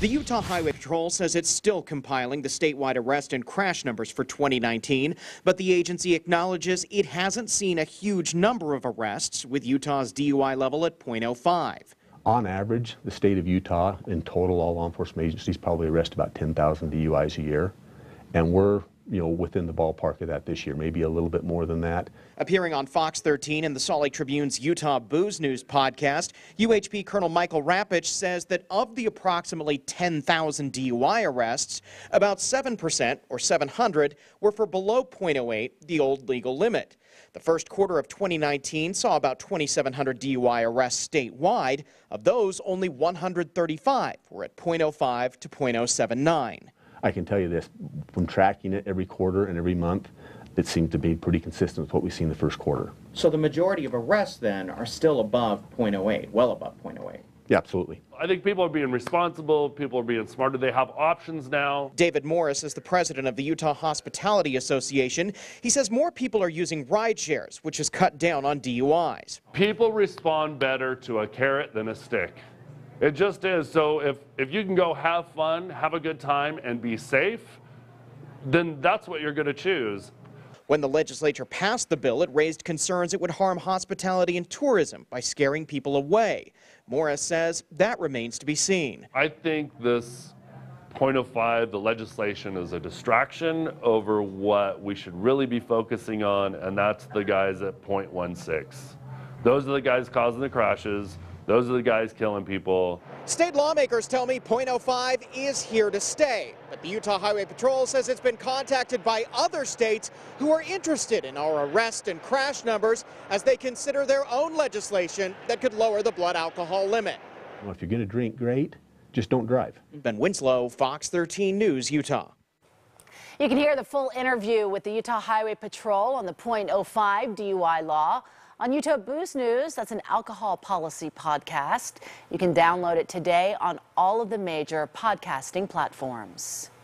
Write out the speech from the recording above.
The Utah Highway Patrol says it's still compiling the statewide arrest and crash numbers for 2019, but the agency acknowledges it hasn't seen a huge number of arrests, with Utah's DUI level at .05. On average, the state of Utah, in total, all law enforcement agencies probably arrest about 10,000 DUIs a year, and we're within the ballpark of that this year, maybe a little bit more than that. Appearing on Fox 13 and the Salt Lake Tribune's Utah Booze News podcast, UHP Colonel Michael Rapich says that of the approximately 10,000 DUI arrests, about 7%, or 700, were for below .08, the old legal limit. The first quarter of 2019 saw about 2,700 DUI arrests statewide. Of those, only 135 were at .05 to .079. I can tell you this, from tracking it every quarter and every month, it seemed to be pretty consistent with what we see in the first quarter. So the majority of arrests then are still above .08, well above .08. Yeah, absolutely. I think people are being responsible, people are being smarter, they have options now. David Morris is the president of the Utah Hospitality Association. He says more people are using ride shares, which has cut down on DUIs. People respond better to a carrot than a stick. It just is. So if you can go have fun, have a good time, and be safe, then that's what you're going to choose. When the legislature passed the bill, it raised concerns it would harm hospitality and tourism by scaring people away. Morris says that remains to be seen. I think this .05, the legislation, is a distraction over what we should really be focusing on, and that's the guys at .16. Those are the guys causing the crashes. Those are the guys killing people. State lawmakers tell me .05 is here to stay, but the Utah Highway Patrol says it's been contacted by other states who are interested in our arrest and crash numbers as they consider their own legislation that could lower the blood alcohol limit. Well, if you're going to drink, great. Just don't drive. Ben Winslow, Fox 13 News, Utah. You can hear the full interview with the Utah Highway Patrol on the .05 DUI law on Utah Booze News. That's an alcohol policy podcast. You can download it today on all of the major podcasting platforms.